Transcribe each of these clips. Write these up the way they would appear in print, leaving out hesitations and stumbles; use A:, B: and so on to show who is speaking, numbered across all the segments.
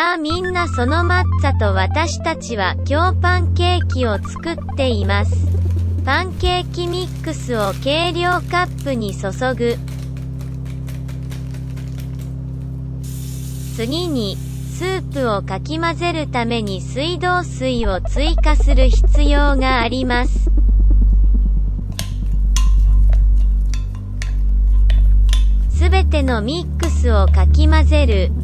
A: さあみんなその抹茶と私たちは今日パンケーキを作っています。パンケーキミックスを計量カップに注ぐ。次に、スープをかき混ぜるために水道水を追加する必要があります。すべてのミックスをかき混ぜる。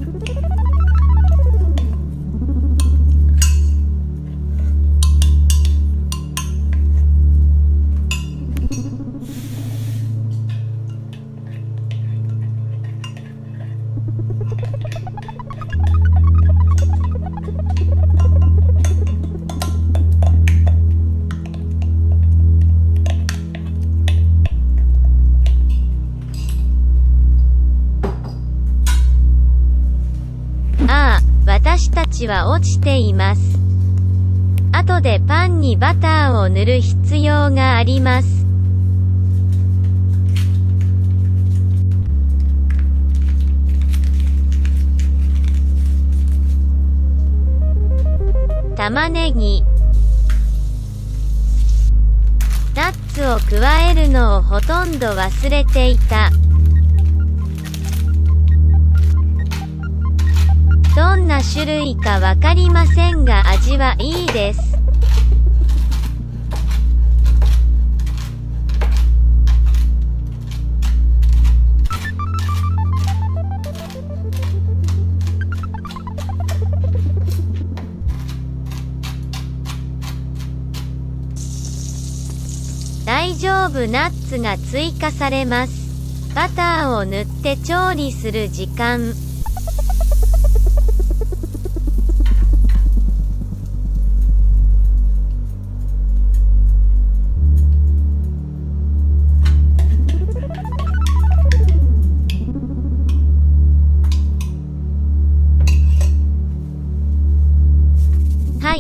A: 私たちは落ちています。後でパンにバターを塗る必要があります。玉ねぎ、ナッツを加えるのをほとんど忘れていた。どんな種類かわかりませんが味はいいです。大丈夫、ナッツが追加されます。バターを塗って調理する時間。はい。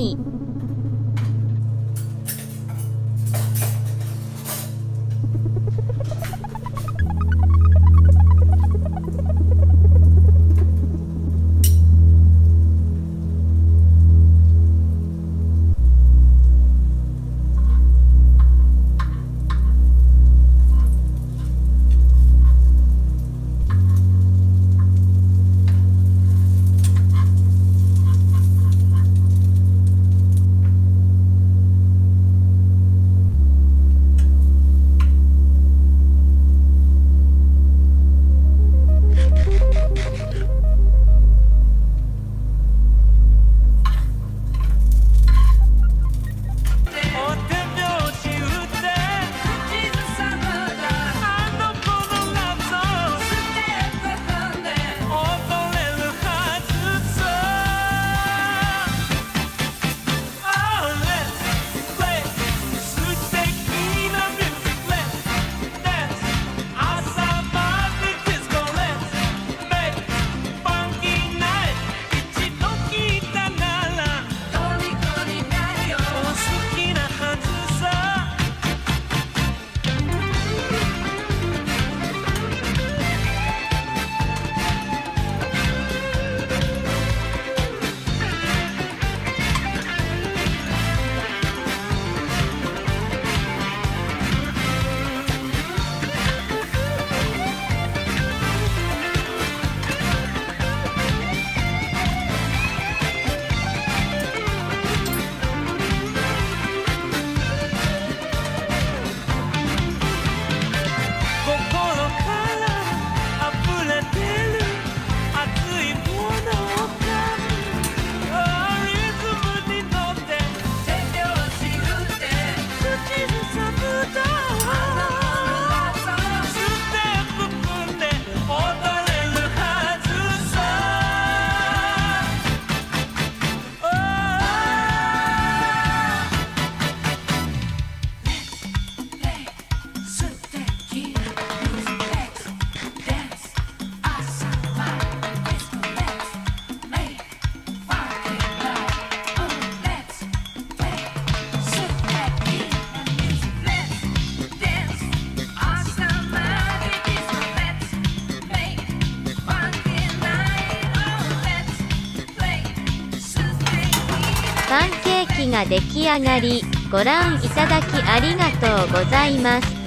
A: パンケーキが出来上がり、ご覧いただきありがとうございます。